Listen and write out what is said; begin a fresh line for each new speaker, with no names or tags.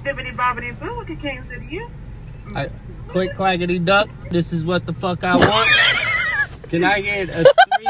Bibbidi Bobbidi Boo. What came to you?
Click clackety duck. This is what the fuck I want. Can I get a 3